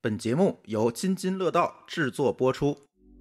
本节目由津津乐道制作播出。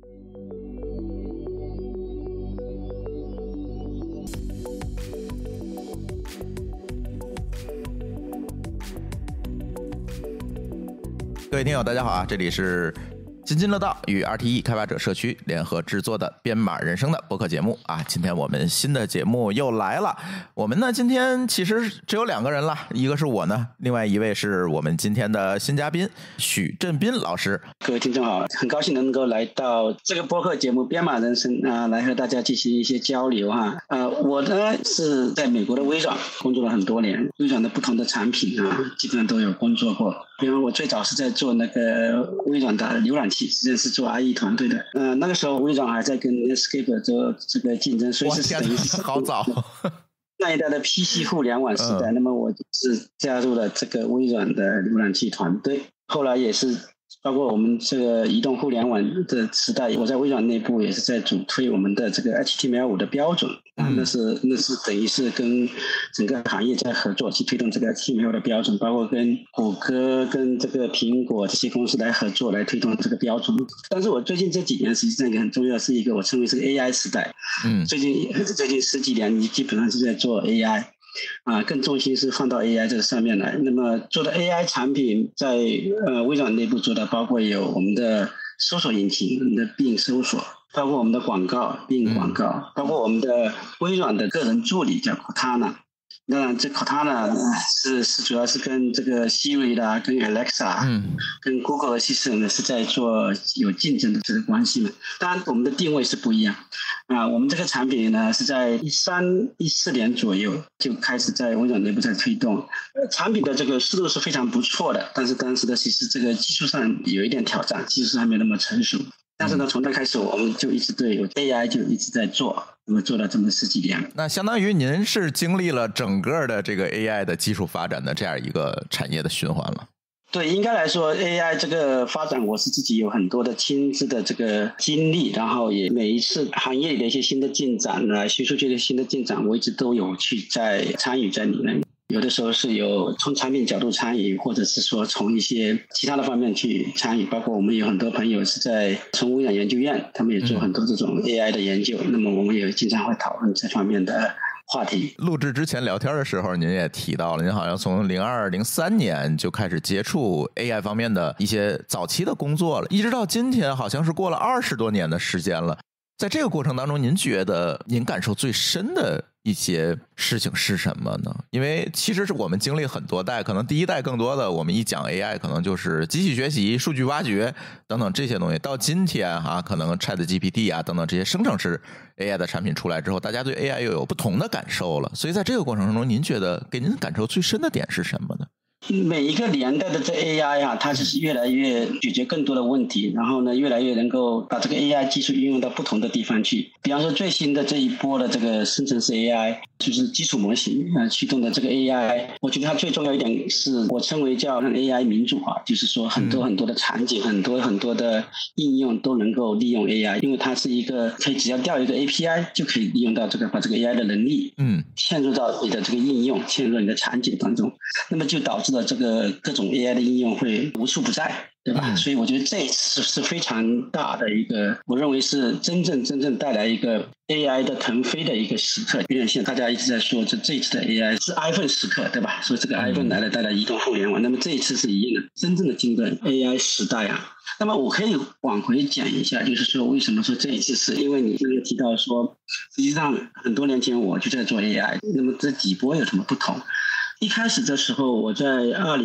各位听友大家好啊，这里是津津乐道与 RTE 开发者社区联合制作的编码人生的播客节目啊，今天我们新的节目又来了。我们呢今天其实只有2个人了，一个是我呢，另外一位是我们今天的新嘉宾许振斌老师。 各位听众好，很高兴能够来到这个播客节目编码人生来和大家进行一些交流哈。我呢是在美国的微软工作了很多年，微软的不同的产品基本上都有工作过。比方我最早是在做那个微软的浏览器，实际上是做 IE 团队的。那个时候微软还在跟 Netscape 做这个竞争，所以是等于是好早。 那一代的 PC 互联网时代，那么我就是加入了这个微软的浏览器团队，后来也是包括我们这个移动互联网的时代，我在微软内部也是在主推我们的这个 HTML5 的标准那是等于是跟整个行业在合作去推动这个 HTML 的标准，包括跟谷歌跟这个苹果这些公司来合作来推动这个标准。但是我最近这几年实际上一个很重要，是一个我称为是 AI 时代。最近10几年你基本上是在做 AI更重心是放到 AI 这个上面来。那么做的 AI 产品在微软内部做的包括有我们的搜索引擎，我们的 Bing 搜索，包括我们的广告 Bing 广告，包括我们的微软的个人助理叫 Cortana。当然这 Cortana 是主要是跟这个 Siri 啦，跟 Alexa 跟 Google Assistant 是在做有竞争的这个关系嘛。当然我们的定位是不一样我们这个产品呢是在13、14年左右就开始在微软内部在推动产品的这个思路是非常不错的，但是当时的其实这个技术上有一点挑战，技术还没那么成熟。但是呢，从那开始我们就一直对 AI 就一直在做，那么做了这么10几年。 那相当于您是经历了整个的这个 AI 的技术发展的这样一个产业的循环了。 对，应该来说 AI 这个发展我是自己有很多的亲自的这个经历，然后也每一次行业里的一些新的进展学术界的新的进展我一直都有去在参与在里面。有的时候是有从产品角度参与，或者是说从一些其他的方面去参与，包括我们有很多朋友是在从微软研究院，他们也做很多这种 AI 的研究那么我们也经常会讨论这方面的话题。 录制之前聊天的时候您也提到了，您好像从02、03年就开始接触 AI 方面的一些早期的工作了，一直到今天好像是过了20多年的时间了。在这个过程当中，您觉得您感受最深的一些事情是什么呢？因为其实是我们经历很多代，可能第一代更多的我们一讲 AI 可能就是机器学习、数据挖掘等等这些东西，到今天可能 ChatGPT 等等这些生成式 AI 的产品出来之后，大家对 AI 又有不同的感受了。所以在这个过程中，您觉得给您感受最深的点是什么呢？ 每一个年代的这 AI 它就是越来越解决更多的问题，然后呢越来越能够把这个 AI 技术运用到不同的地方去。比方说最新的这一波的这个生成式 AI 就是基础模型驱动的这个 AI， 我觉得它最重要一点是我称为叫 AI 民主化，就是说很多很多的场景很多的应用都能够利用 AI， 因为它是一个可以只要调一个 API 就可以利用到这个把这个 AI 的能力嵌入到你的这个应用，嵌入你的场景当中，那么就导致了这个各种 AI 的应用会无处不在，对吧？所以我觉得这一次是非常大的一个，我认为是真正带来一个 AI 的腾飞的一个时刻。有点像大家一直在说这一次的 AI 是 iPhone 时刻，对吧？说这个 iPhone 来了带来移动互联网，那么这一次是一样的，真正的进入 AI 时代那么我可以往回讲一下，就是说为什么说这一次是因为你刚才提到说实际上很多年前我就在做 AI， 那么这几波有什么不同？一开始的时候我在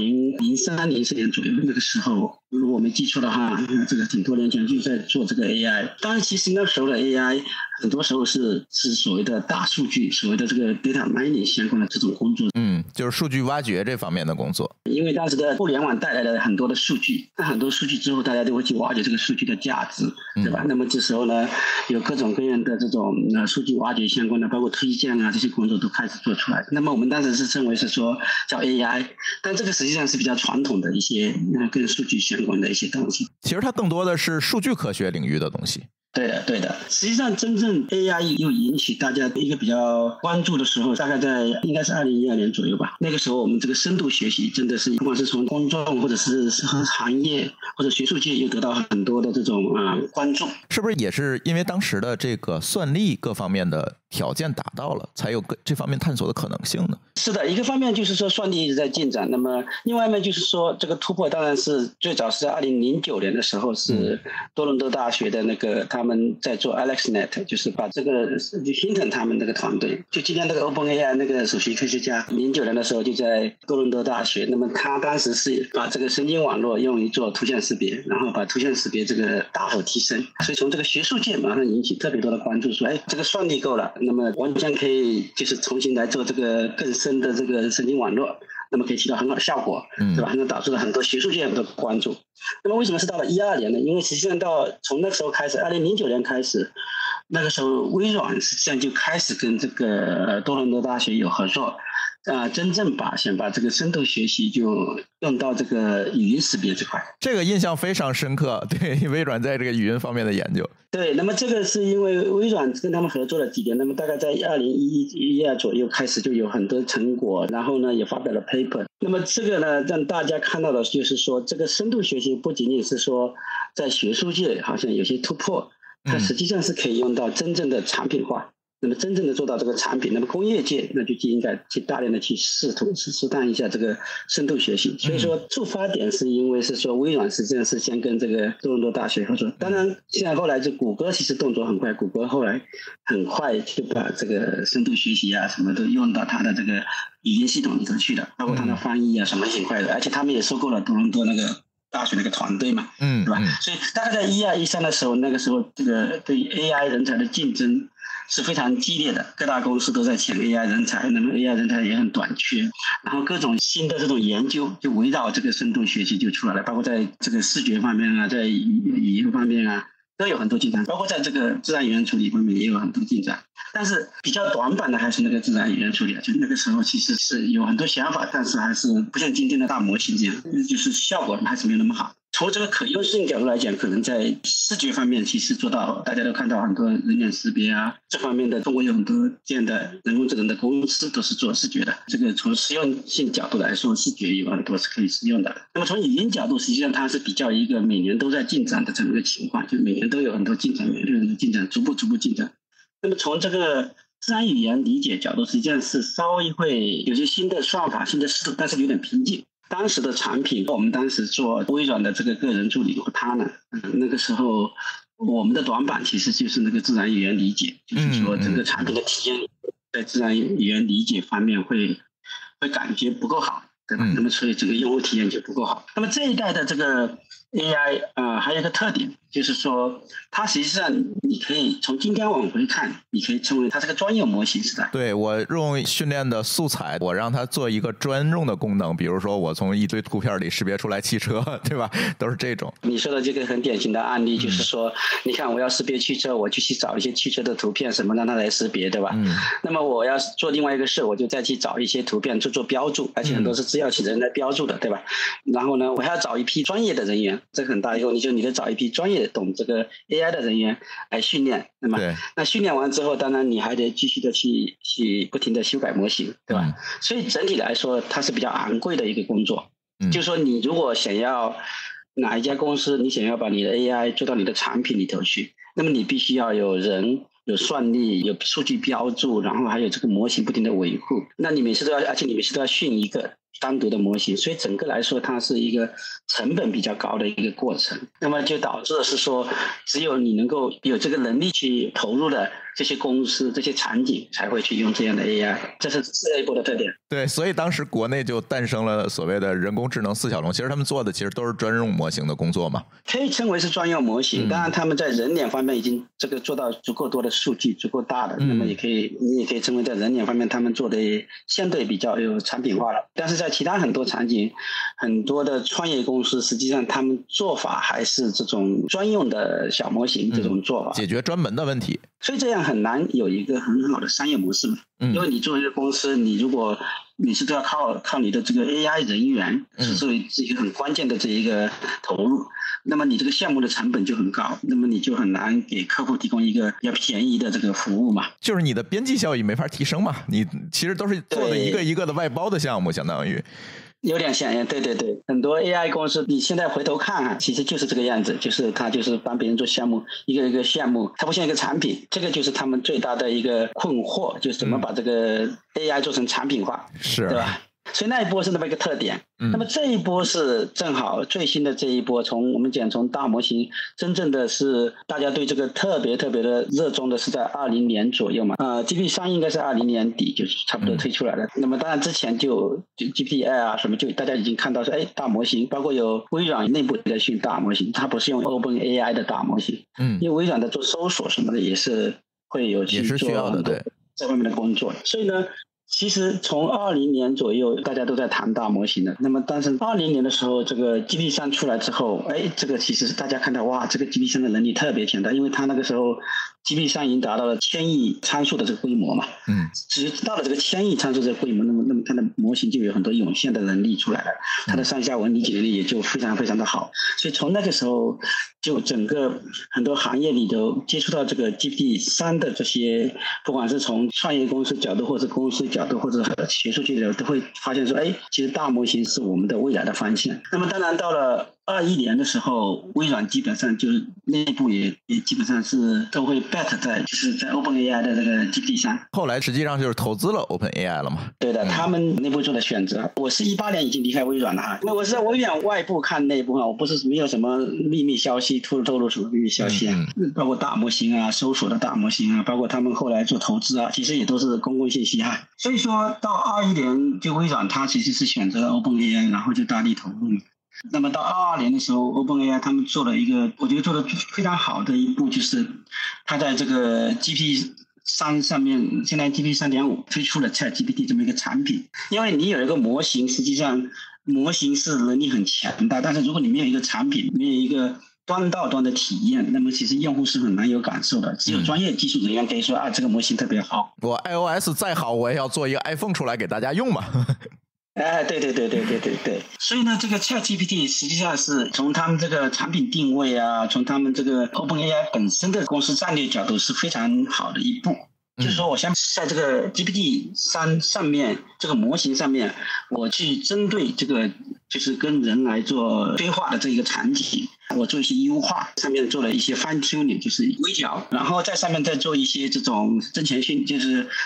2003、04年左右那个时候，如果我没记错的话，这个挺多年前就在做这个 AI。当然其实那时候的 AI 很多时候是所谓的大数据，所谓的这个 data mining 相关的这种工作就是数据挖掘这方面的工作。 因为当时的互联网带来了很多的数据，那很多数据之后大家都会去挖掘这个数据的价值，对吧？那么这时候呢有各种各样的这种数据挖掘相关的包括推荐这些工作都开始做出来。那么我们当时是称为是说叫 AI， 但这个实际上是比较传统的一些跟数据相关的一些东西。 其实它更多的是数据科学领域的东西。 对的。实际上真正 AI 又引起大家一个比较关注的时候，大概在应该是2012年左右吧。那个时候我们这个深度学习真的是不管是从公众或者是行业或者学术界又得到很多的这种关注。 是不是也是因为当时的这个算力各方面的条件达到了，才有这方面探索的可能性呢？ 是的，一个方面就是说算力一直在进展，那么另外一面就是说这个突破当然是最早是在2009年的时候，是多伦多大学的那个他们在做 AlexNet， 就是把这个 Hinton 他们那个团队，就今天那个 OpenAI 那个首席科学家，09年的时候就在多伦多大学，那么他当时是把这个神经网络用于做图像识别，然后把图像识别这个大幅提升，所以从这个学术界马上引起特别多的关注，说这个算力够了，那么完全可以就是重新来做这个更深的这个神经网络，那么可以起到很好的效果，对吧？那导致了很多学术界的关注。那么为什么是到了2012年呢？因为实际上从那个时候开始，2009年开始，那个时候微软实际上就开始跟这个多伦多大学有合作，真正想把这个深度学习就用到这个语音识别这块。 这个印象非常深刻，对微软在这个语音方面的研究。 对，那么这个是因为微软跟他们合作了几年，那么大概在2011左右开始就有很多成果，然后呢也发表了 paper。那么这个呢让大家看到的就是说，这个深度学习不仅仅是说在学术界好像有些突破，它实际上是可以用到真正的产品化。那么真正的做到这个产品，那么工业界那就应该去大量的去试探一下这个深度学习。所以说触发点是因为是说微软实际上是先跟这个多伦多大学合作，当然现在后来就谷歌其实动作很快，谷歌后来很快就把这个深度学习什么都用到它的这个语音系统里头去了，包括它的翻译什么很快的，而且他们也收购了多伦多那个大学那个团队嘛，对吧？所以大概在12、13的时候，那个时候这个对 AI 人才的竞争是非常激烈的，各大公司都在抢 AI 人才，那么 AI 人才也很短缺，然后各种新的这种研究就围绕这个深度学习就出来了，包括在这个视觉方面在语音方面都有很多进展，包括在这个自然语言处理方面也有很多进展。但是比较短板的还是那个自然语言处理，就那个时候其实是有很多想法，但是还是不像今天的大模型这样，就是效果还是没有那么好。从这个可用性角度来讲，可能在视觉方面其实做到，大家都看到很多人脸识别这方面的，中国有很多这样的人工智能的公司都是做视觉的。这个从实用性角度来说，视觉有很多是可以使用的。那么从语音角度，实际上它是比较一个每年都在进展的这么一个情况，就每年都有很多进展，每年进展，逐步进展。那么从这个自然语言理解角度，实际上是稍微会有些新的算法、新的思路，但是有点瓶颈。当时的产品，我们当时做微软的这个个人助理和他呢，那个时候我们的短板其实就是那个自然语言理解，就是说整个产品的体验在自然语言理解方面会感觉不够好，对吧？那么所以这个用户体验就不够好。那么这一代的这个 AI 还有一个特点，就是说它实际上你可以从今天往回看，你可以称为它是个专业模型时代。 对，我用训练的素材，我让它做一个专用的功能，比如说我从一堆图片里识别出来汽车，对吧？都是这种。 你说的这个很典型的案例就是说，你看我要识别汽车，我就去找一些汽车的图片什么让它来识别，对吧？那么我要做另外一个事，我就再去找一些图片做标注，而且很多是资料请人来标注的，对吧？然后呢，我还要找一批专业的人员，这个很大一个问题，你得找一批专业的懂这个 AI 的人员来训练，那么那训练完之后，当然你还得继续的去不停的修改模型，对吧？所以整体来说，它是比较昂贵的一个工作。就是说，你如果想要哪一家公司，你想要把你的 AI 做到你的产品里头去，那么你必须要有人、有算力、有数据标注，然后还有这个模型不停的维护。那你每次都要，而且你每次都要训一个单独的模型，所以整个来说它是一个成本比较高的一个过程。那么就导致的是说，只有你能够有这个能力去投入的这些公司、这些场景才会去用这样的 AI， 这是这一波的特点。 对，所以当时国内就诞生了所谓的人工智能四小龙，其实他们做的其实都是专用模型的工作嘛， 可以称为是专用模型。当然他们在人脸方面已经这个做到足够多的数据，足够大的，那么你也可以称为在人脸方面他们做的相对比较有产品化了。但是在其他很多场景，很多的创业公司实际上他们做法还是这种专用的小模型这种做法， 解决专门的问题， 所以这样很难有一个很好的商业模式嘛。因为你作为一个公司，你如果每次都要靠你的这个 AI 人员是作为一个很关键的这一个投入，那么你这个项目的成本就很高，那么你就很难给客户提供一个比较便宜的这个服务嘛， 就是你的边际效益没法提升嘛，你其实都是做的一个一个的外包的项目，相当于。 有点像，对对对，很多 AI 公司，你现在回头看啊，其实就是这个样子，就是他就是帮别人做项目，一个一个项目，它不像一个产品，这个就是他们最大的一个困惑，就是怎么把这个 AI 做成产品化， 是， 对吧？所以那一波是那么一个特点，那么这一波是正好最新的这一波，我们讲从大模型，真正的是大家对这个特别特别的热衷的是在20年左右嘛，GPT3应该是20年底就是差不多推出来的，那么当然之前就 GPT Air 啊什么，就大家已经看到说，哎，大模型，包括有微软内部也在训大模型，它不是用 OpenAI 的大模型，因为微软的做搜索什么的也是会有去做很多这方面的工作，所以呢。其实从20年左右，大家都在谈大模型的。那么，但是20年的时候，这个 GPT3 出来之后，哎，这个其实大家看到，哇，这个 GPT3 的能力特别强大，因为它那个时候 GPT3 已经达到了1000亿参数的这个规模嘛。只到了这个1000亿参数这个规模，那么它的模型就有很多涌现的能力出来了，它的上下文理解能力也就非常非常的好。所以从那个时候，就整个很多行业里头接触到这个 GPT3 的这些，不管是从创业公司角度，或者公司角度，或者学术界的，都会发现说，哎，其实大模型是我们的未来的方向。那么当然到了21年的时候，微软基本上就是内部也基本上是都会 bet 就是在 OpenAI 的这个 GPT3。 后来实际上就是投资了 OpenAI 了嘛？ 对的，他们内部做的选择。我是18年已经离开微软了哈，因为我是在微软外部看内部啊，我不是没有什么秘密消息透露什么秘密消息啊，包括大模型啊、搜索的大模型啊，包括他们后来做投资啊，其实也都是公共信息啊。所以说到21年，就微软它其实是选择了 OpenAI， 然后就大力投入。那么到22年的时候 ，OpenAI 他们做了一个，我觉得做的非常好的一步，就是他在这个 GPT3 上面，现在 GPT3.5 推出了 ChatGPT 这么一个产品。因为你有一个模型，实际上模型是能力很强大，但是如果你没有一个产品，没有一个端到端的体验，那么其实用户是很难有感受的。只有专业技术人员可以说啊，这个模型特别好。 我 iOS 再好，我也要做一个 iPhone 出来给大家用嘛。 哎，对，所以呢，这个 ChatGPT 实际上是从他们这个产品定位啊，从他们这个 OpenAI 本身的公司战略角度是非常好的一步。就是说，我想在这个 GPT3 上面这个模型上面，我去针对这个就是跟人来做对话的这一个场景，我做一些优化，上面做了一些 fine tuning， 就是微调，然后在上面再做一些这种增强训，就是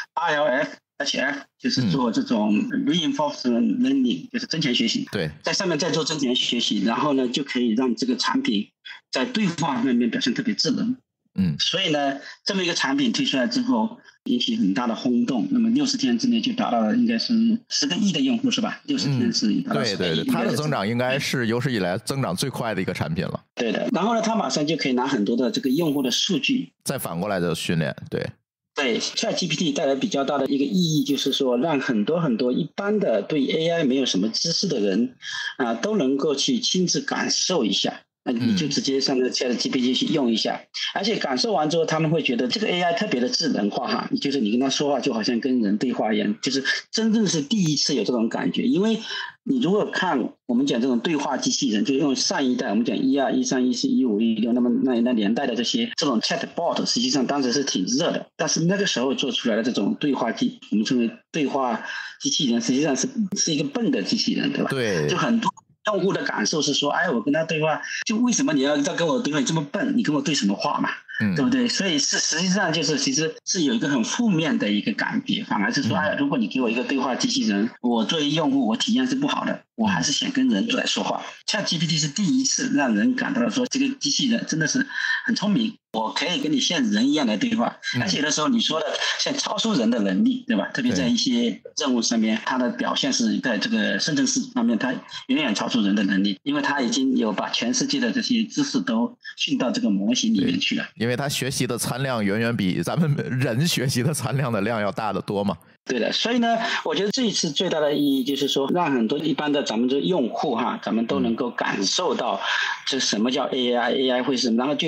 RLHF， 就是做这种 reinforcement learning， 就是增强学习。 对， 在上面再做增强学习，然后呢，就可以让这个产品在对话方面表现特别智能。所以呢，这么一个产品推出来之后，引起很大的轰动。那么60天之内就达到了应该是10个亿的用户，是吧？60天是达到10个亿。 对，它的增长应该是有史以来增长最快的一个产品了。 对的，然后呢，它马上就可以拿很多的这个用户的数据， 再反过来的训练。 对 ChatGPT 带来比较大的一个意义，就是说让很多很多一般的对 AI 没有什么知识的人都能够去亲自感受一下。那你就直接上这 ChatGPT 去用一下，而且感受完之后，他们会觉得这个 AI 特别的智能化哈，就是你跟他说话就好像跟人对话一样，就是真正是第一次有这种感觉。因为你如果看我们讲这种对话机器人，就用上一代我们讲12、13、14、15、16，那么那年代的这种 chatbot， 实际上当时是挺热的，但是那个时候做出来的这种对话机，我们称为对话机器人，实际上是一个笨的机器人，对吧？ 对， 就很多用户的感受是说，哎，我跟他对话，就为什么你要跟我对话？你这么笨，你跟我对什么话嘛？对不对？所以实际上其实是有一个很负面的一个感觉，反而是说，哎，如果你给我一个对话机器人，我作为用户我体验是不好的，我还是想跟人来说话。ChatGPT 是第一次让人感到说，这个机器人真的是很聪明，我可以跟你像人一样来对话，而且有的时候你说的像超出人的能力，对吧？特别在一些任务上面，它的表现是在这个深层次方面，它远远超出人的能力，因为它已经有把全世界的这些知识都训到这个模型里面去了。 因为它学习的参量远远比咱们人学习的参量的量要大得多嘛。 对的，所以呢，我觉得这一次最大的意义就是说，让很多一般的咱们这用户哈，咱们都能够感受到这什么叫 AI 会是什么，然后就有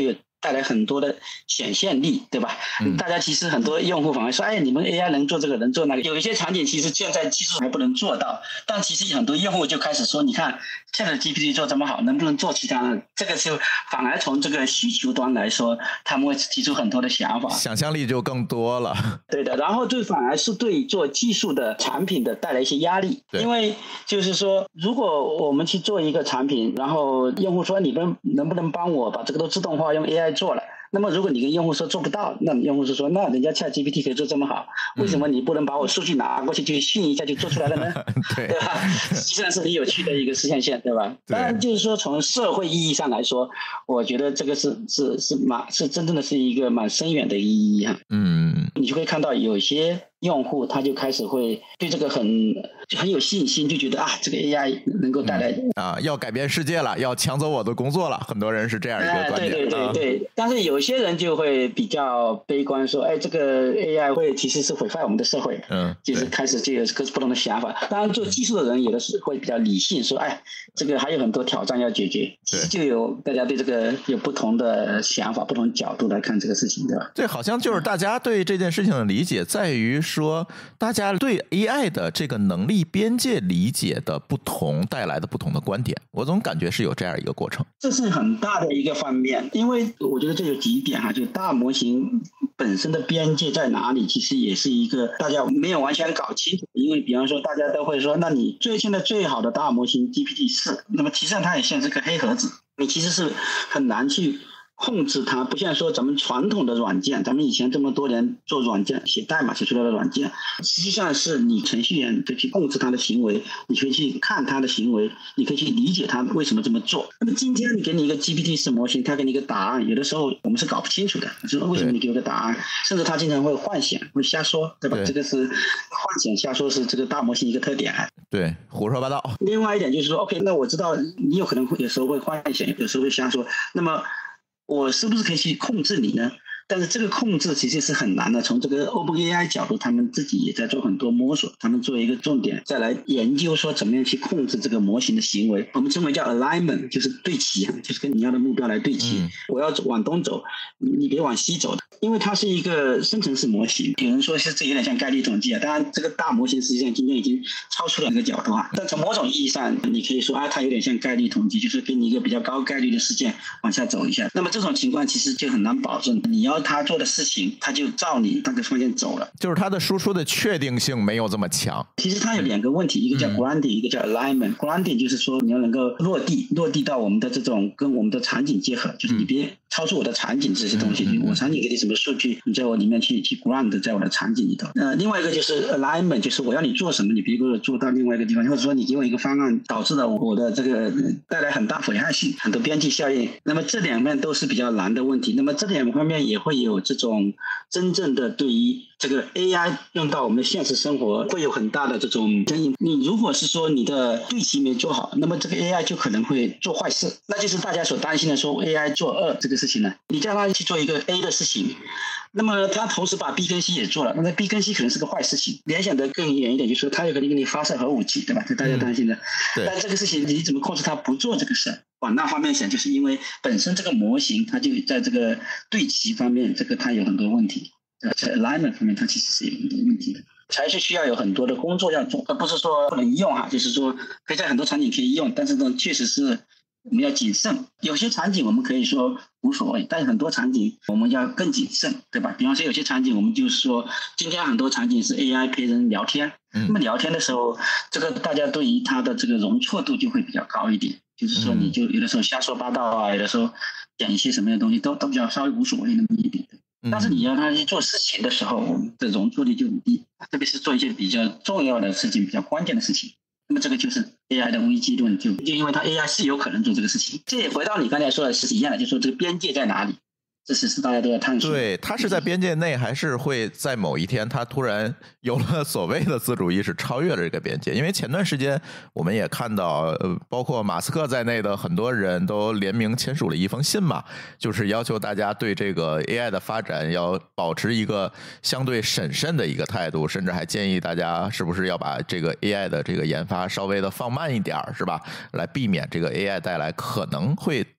带来很多的显现力，对吧？大家其实很多用户反而说，哎，你们 AI 能做这个，能做那个。有一些场景其实现在技术还不能做到，但其实很多用户就开始说，你看ChatGPT 做这么好，能不能做其他的？这个就反而从这个需求端来说，他们会提出很多的想法， 想象力就更多了。 对的，然后反而是对做技术的产品的带来一些压力，因为就是说，如果我们去做一个产品，然后用户说你们能不能帮我把这个都自动化用 AI 做了？那么如果你跟用户说做不到，那用户是说，那人家 ChatGPT 可以做这么好，为什么你不能把我数据拿过去就训一下就做出来了呢？对吧？实际上是很有趣的一个实现线，对吧？当然就是说从社会意义上来说，我觉得这个是真正的是一个蛮深远的意义哈。你就会看到有些用户他就开始会对这个很有信心，就觉得这个 AI 能够带来要改变世界了，要抢走我的工作了，很多人是这样一个观点。 对。但是有些人就会比较悲观，说，这个 AI 其实是毁坏我们的社会。就是开始就有各不同的想法。当然，做技术的人有的是会比较理性，说，这个还有很多挑战要解决。其实就有大家对这个有不同的想法、不同角度来看这个事情，对吧？ 对，好像就是大家对这件事情的理解在于说，大家对 AI 的这个能力边界理解的不同带来的不同的观点，我总感觉是有这样一个过程。 这是很大的一个方面，因为我觉得这有几点就大模型本身的边界在哪里，其实也是一个大家没有完全搞清楚。因为比方说大家都会说，那你现在最好的大模型 GPT-4，那么其实上它也像这个黑盒子，你其实是很难去控制它，不像说咱们传统的软件，咱们以前这么多年做软件写代码写出来的软件，实际上是你程序员可以去控制它的行为，你可以去看它的行为，你可以去理解它为什么这么做。那么今天你给你一个 GPT-4 模型，它给你一个答案，有的时候我们是搞不清楚的，说为什么你给我个答案，甚至它经常会幻想，会瞎说，对吧？这个是幻想瞎说，是这个大模型一个特点。 对，胡说八道。 另外一点就是说 OK， 那我知道你有可能有时候会幻想，有时候会瞎说，那么我是不是可以去控制你呢？但是这个控制其实是很难的。从这个 OpenAI 角度，他们自己也在做很多摸索，他们做一个重点，再来研究说怎么样去控制这个模型的行为。我们称为叫 alignment， 就是对齐，就是跟你要的目标来对齐。我要往东走，你别往西走的，因为它是一个生成式模型。有人说是这有点像概率统计当然这个大模型实际上今天已经超出了那个角度但从某种意义上，你可以说它有点像概率统计，就是给你一个比较高概率的事件往下走一下。那么这种情况其实就很难保证你要他做的事情，他就照你那个方向走了， 就是他的输出的确定性没有这么强。 其实它有两个问题，一个叫 grounding，一个叫 alignment。grounding 就是说你要能够落地到我们的这种跟我们的场景结合，就是你别超出我的场景这些东西。我场景给你什么数据，你在我里面去 ground 在我的场景里头。另外一个就是 alignment， 就是我要你做什么，你别给我做到另外一个地方，或者说你给我一个方案，导致了我的这个带来很大危害性，很多边际效应。那么这两面都是比较难的问题。那么这两方面也会有这种真正的对于这个 AI 用到我们的现实生活会有很大的这种争议。你如果是说你的对齐没做好，那么这个 AI 就可能会做坏事，那就是大家所担心的说 AI 做恶这个事情呢。你叫他去做一个 A 的事情，那么他同时把 B 跟 C 也做了，那么 B 跟 C 可能是个坏事情。联想的更远一点，就是说他有可能给你发射核武器，对吧？这大家担心的。但这个事情你怎么控制他不做这个事？往那方面想，就是因为本身这个模型它就在这个对齐方面，这个它有很多问题。在 alignment 方面，它其实是有很多问题的，才是需要有很多的工作要做，而不是说不能用就是说可以在很多场景可以用，但是呢，确实是我们要谨慎。有些场景我们可以说无所谓，但是很多场景我们要更谨慎，对吧？比方说有些场景我们就是说，今天很多场景是 AI 陪人聊天，那么聊天的时候，这个大家对于它的这个容错度就会比较高一点，就是说你就有的时候瞎说八道有的时候讲一些什么样的东西都比较稍微无所谓那么一点。但是你让他去做事情的时候，我们的容错率就很低，特别是做一些比较重要的事情、比较关键的事情。那么这个就是 AI 的危机论，就因为它 AI 是有可能做这个事情。这也回到你刚才说的是一样的，就是说这个边界在哪里？这是大家都要探索。 对，它是在边界内，还是会在某一天，它突然有了所谓的自主意识，超越了这个边界？因为前段时间我们也看到，包括马斯克在内的很多人都联名签署了一封信嘛，就是要求大家对这个 AI 的发展要保持一个相对审慎的一个态度，甚至还建议大家是不是要把这个 AI 的这个研发稍微的放慢一点，是吧？来避免这个 AI 带来可能会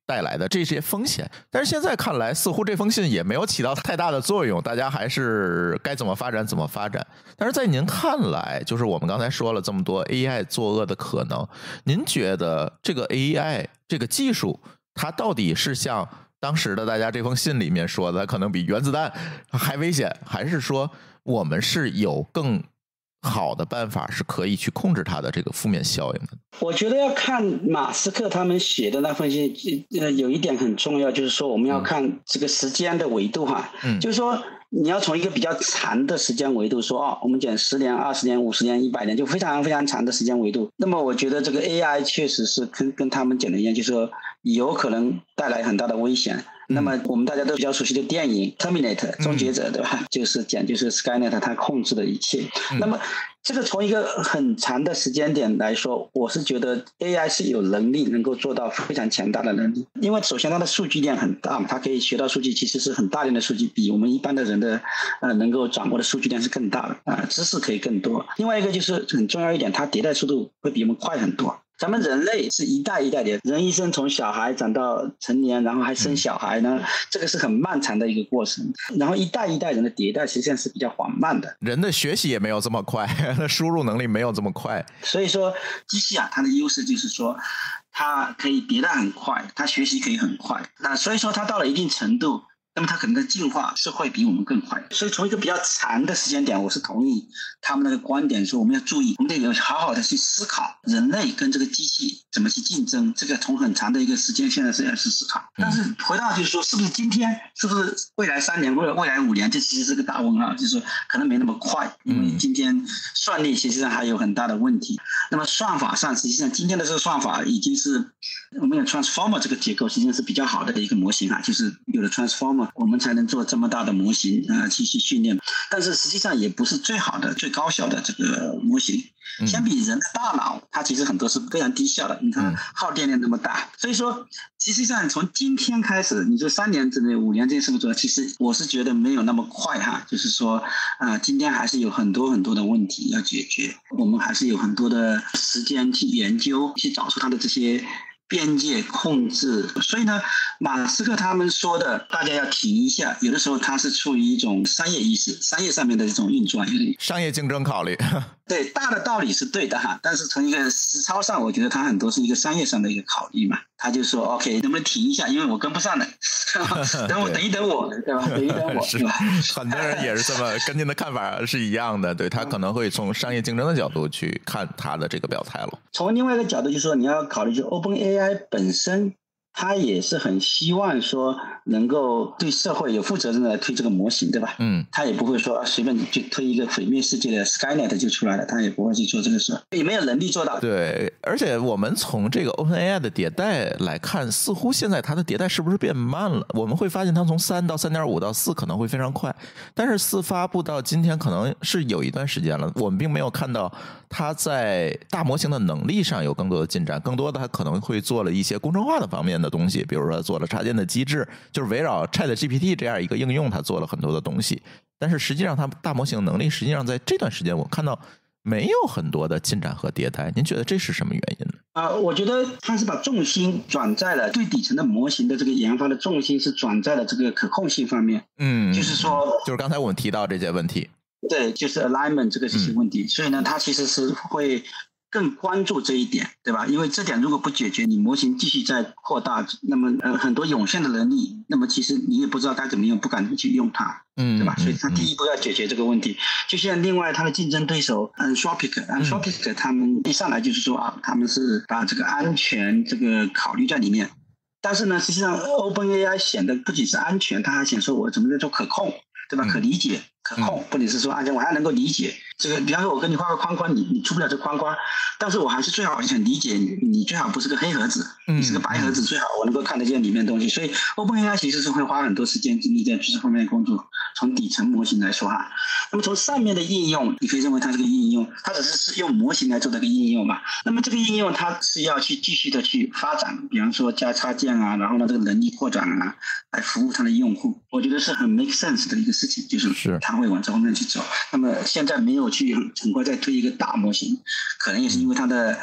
带来的这些风险。但是现在看来，似乎这封信也没有起到太大的作用，大家还是该怎么发展怎么发展。但是在您看来，就是我们刚才说了这么多 AI 作恶的可能，您觉得这个 AI 这个技术，它到底是像当时的大家这封信里面说的，可能比原子弹还危险，还是说我们是有更好的办法是可以去控制它的这个负面效应的？ 我觉得要看马斯克他们写的那份信，有一点很重要，就是说我们要看这个时间的维度哈，就是说你要从一个比较长的时间维度说我们讲10年、20年、50年、100年，就非常非常长的时间维度。那么我觉得这个 AI 确实是跟他们讲的一样，就是说有可能带来很大的危险。那么我们大家都比较熟悉的电影 Terminator 终结者，对吧？就是讲就是 Skynet 它控制的一切。那么这个从一个很长的时间点来说，我是觉得 AI 是有能力能够做到非常强大的能力，因为首先它的数据量很大嘛，它可以学到数据其实是很大量的数据，比我们一般的人的能够掌握的数据量是更大的知识可以更多。另外一个就是很重要一点，它迭代速度会比我们快很多。咱们人类是一代一代的，人一生从小孩长到成年，然后还生小孩呢，这个是很漫长的一个过程。然后一代一代人的迭代实际上是比较缓慢的， 人的学习也没有这么快，输入能力没有这么快。 所以说机器它的优势就是说它可以迭代很快，它学习可以很快。那所以说它到了一定程度，那么它可能的进化是会比我们更快。所以从一个比较长的时间点，我是同意他们那个观点，说我们要注意，我们得好好的去思考人类跟这个机器怎么去竞争，这个从很长的一个时间线是思考。但是回到就是说，是不是今天，是不是未来3年或者未来5年，这其实是个大问号，就是说可能没那么快，因为今天算力实际上还有很大的问题。那么算法上，实际上今天的这个算法已经是我们有 transformer 这个结构，实际上是比较好的一个模型就是有了 transformer， 我们才能做这么大的模型去训练。但是实际上也不是最好的、最高效的这个模型。相比人的大脑，它其实很多是非常低效的。你看耗电量那么大，所以说实际上从今天开始，你说3年之内、5年之内是不是做？其实我是觉得没有那么快就是说今天还是有很多很多的问题要解决，我们还是有很多的时间去研究，去找出它的这些边界控制。所以呢，马斯克他们说的大家要停一下，有的时候他是出于一种商业意识，商业上面的这种运转， 商业竞争考虑。 对，大的道理是对的但是从一个实操上，我觉得他很多是一个商业上的一个考虑嘛。他就说 OK， 能不能停一下，因为我跟不上了等一等我，对吧？等一等我，对吧？ 很多人也是这么跟您的看法是一样的，对，他可能会从商业竞争的角度去看他的这个表态了。 从另外一个角度就是说，你要考虑就 OpenAI 本身，他也是很希望说能够对社会有负责任的推这个模型，对吧？他也不会说随便就推一个毁灭世界的 Skynet 就出来了，他也不会去做这个事，也没有能力做到。 对，而且我们从这个 OpenAI 的迭代来看，似乎现在它的迭代是不是变慢了？我们会发现它从3到 3.5 到4可能会非常快，但是4发布到今天可能是有一段时间了，我们并没有看到它在大模型的能力上有更多的进展，更多的它可能会做了一些工程化的方面的东西，比如说做了插件的机制，就是围绕 ChatGPT 这样一个应用，它做了很多的东西。但是实际上它大模型能力实际上在这段时间我看到没有很多的进展和迭代，您觉得这是什么原因呢？ 我觉得它是把重心转在了最底层的模型的这个研发的重心是转在了这个可控性方面。就是说就是刚才我们提到这些问题， 对，就是 alignment 这些问题，所以呢它其实是会更关注这一点，对吧？因为这点如果不解决，你模型继续在扩大，那么很多涌现的能力，那么其实你也不知道该怎么用，不敢去用它，对吧？所以它第一步要解决这个问题。就像另外它的竞争对手 Anthropic 他们一上来就是说他们是把这个安全这个考虑在里面，但是呢，实际上 OpenAI 显得不仅是安全，它还显说我怎么在做可控，对吧？可理解。可控，不仅是说安全，我还能够理解这个。比方说，我跟你画个框框，你出不了这框框，但是我还是最好很理解你最好不是个黑盒子，你是个白盒子，最好我能够看得见里面的东西。所以 OpenAI 其实是会花很多时间精力在这方面的工作。从底层模型来说那么从上面的应用，你可以认为它这个应用，它只是用模型来做这个应用嘛？那么这个应用它是要去继续的去发展，比方说加插件然后呢这个能力扩展来服务它的用户。我觉得是很 make sense 的一个事情，就是它会往这方面去走。那么现在没有去很快再推一个大模型，可能也是因为它的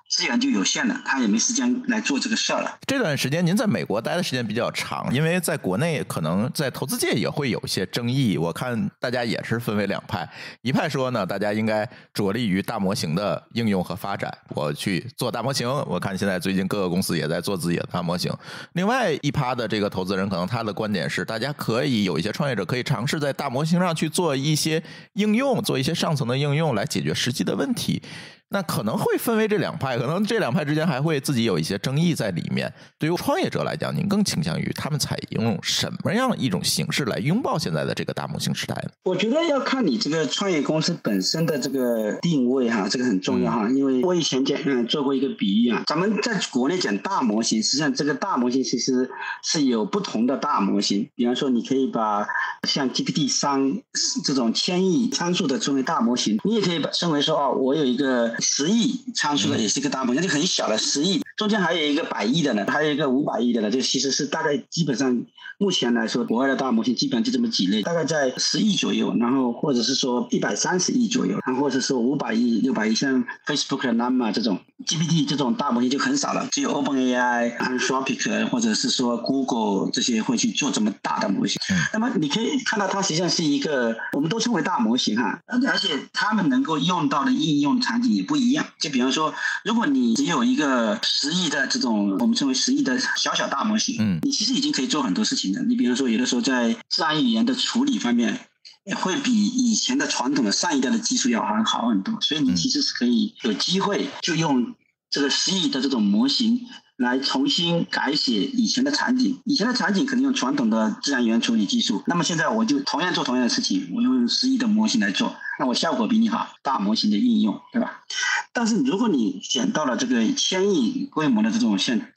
资源就有限了，他也没时间来做这个事儿了。 这段时间您在美国待的时间比较长，因为在国内可能在投资界也会有一些争议，我看大家也是分为两派，一派说呢，大家应该着力于大模型的应用和发展，我去做大模型，我看现在最近各个公司也在做自己的大模型。另外一趴的这个投资人可能他的观点是，大家可以有一些创业者可以尝试在大模型上去做一些应用，做一些上层的应用来解决实际的问题。那可能会分为这两派，可能这两派之间还会自己有一些争议在里面。对于创业者来讲，您更倾向于他们采用什么样一种形式来拥抱现在的这个大模型时代呢？ 我觉得要看你这个创业公司本身的这个定位哈，这个很重要哈。因为我以前做过一个比喻啊，咱们在国内讲大模型，实际上这个大模型其实是有不同的大模型。比方说，你可以把像 GPT-3 这种1000亿参数的称为大模型，你也可以称为说我有一个10亿参数的也是一个大模型，就很小的10亿，中间还有一个100亿的呢，还有一个500亿的呢，这其实是大概基本上目前来说，国外的大模型基本上就这么几类，大概在10亿左右，然后或者是说130亿左右，然后或者是说500亿、600亿，像 Facebook 的 Llama 这种 GPT 这种大模型就很少了，只有 OpenAI、Anthropic 或者是说 Google 这些会去做这么大的模型。那么你可以看到它实际上是一个我们都称为大模型哈，而且他们能够用到的应用场景也不一样。就比方说，如果你只有一个10亿的这种我们称为10亿的小大模型，你其实已经可以做很多事情的。你比方说，有的时候在自然语言的处理方面，会比以前的传统的上一代的技术要好很多，所以你其实是可以有机会就用这个10亿的这种模型来重新改写以前的场景。以前的场景可能用传统的自然语言处理技术，那么现在我就同样做同样的事情，我用10亿的模型来做，那我效果比你好，大模型的应用，对吧？但是如果你选到了这个1000亿规模的这种像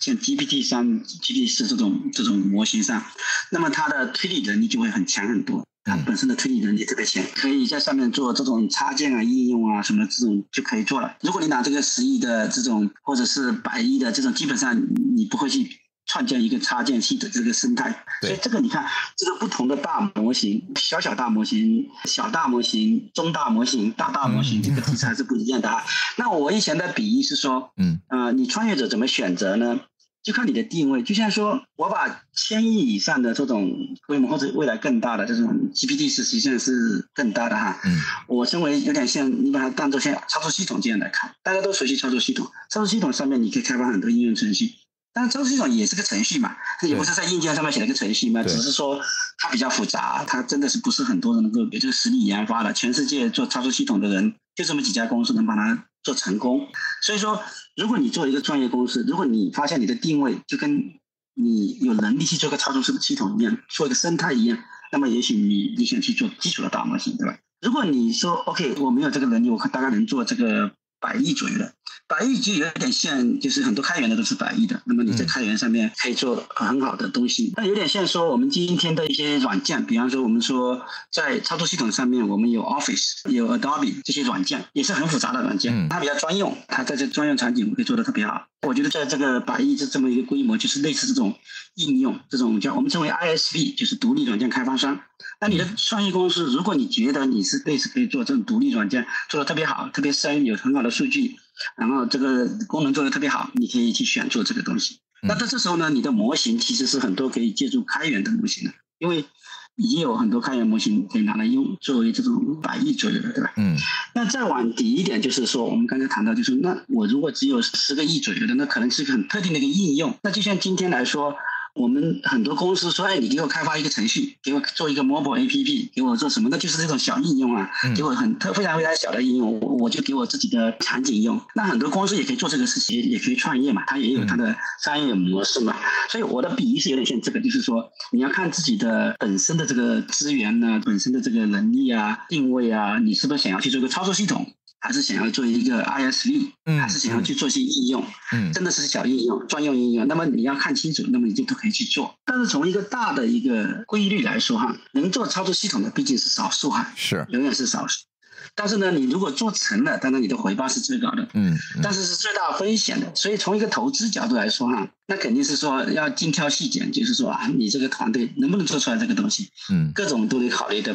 GPT-3、GPT-4 这种模型上，那么它的推理能力就会很强很多。它本身的推理能力特别强，可以在上面做这种插件啊、应用啊什么这种就可以做了。如果你拿这个10亿的这种，或者是100亿的这种，基本上你不会去创建一个插件系的这个生态。所以这个你看，这个不同的大模型、小大模型、小大模型、中大模型、大模型，这个题材是不一样的啊。那我以前的比喻是说，你创业者怎么选择呢？就看你的定位，就像说我把1000亿以上的这种规模，或者未来更大的这种 GPT 实际上是更大的哈。我称为有点像你把它当作像操作系统这样来看，大家都熟悉操作系统，操作系统上面你可以开发很多应用程序，但是操作系统也是个程序嘛，也不是在硬件上面写了个程序嘛，只是说它比较复杂，它真的是不是很多人能够有这个实力研发的，全世界做操作系统的人就这么几家公司能把它做成功。所以说如果你做一个创业公司，如果你发现你的定位就跟你有能力去做个操作系统一样，做一个生态一样，那么也许你想去做基础的大模型，对吧？如果你说 OK 我没有这个能力，我大概能做这个100亿左右的，100亿就有点像，就是很多开源的都是100亿的，那么你在开源上面可以做很好的东西。那有点像说我们今天的一些软件，比方说我们说在操作系统上面，我们有 Office、有 Adobe 这些软件，也是很复杂的软件，它比较专用，它在这专用场景可以做得特别好。我觉得在这个100亿这么一个规模，就是类似这种应用，这种叫我们称为 ISV， 就是独立软件开发商。那你的创业公司，如果你觉得你是类似可以做这种独立软件做得特别好，特别深，有很好的数据，然后这个功能做得特别好，你可以去选做这个东西。那在这时候呢，你的模型其实是很多可以借助开源的模型的，因为已经有很多开源模型可以拿来用，作为这种100亿左右的，对吧？那再往底一点，就是说我们刚才谈到，就是那我如果只有10个亿左右的，那可能是一个很特定的一个应用。那就像今天来说，我们很多公司说，哎，你给我开发一个程序，给我做一个 mobile APP， 给我做什么？那就是这种小应用啊，给我非常小的应用，我就给我自己的场景用。那很多公司也可以做这个事情，也可以创业嘛，它也有它的商业模式嘛。所以我的比喻是有点像这个，就是说你要看自己的本身的这个资源呢，本身的这个能力啊、定位啊，你是不是想要去做一个操作系统？还是想要做一个 ISV， 还是想要去做一些应用，真的是小应用、专用应用，那么你要看清楚，那么你就都可以去做。但是从一个大的一个规律来说哈，能做操作系统的毕竟是少数哈， 是永远是少数。但是呢，你如果做成了，当然你的回报是最高的，但是是最大风险的。所以从一个投资角度来说哈，那肯定是说要精挑细拣，就是说啊，你这个团队能不能做出来这个东西，各种都得考虑，对吧？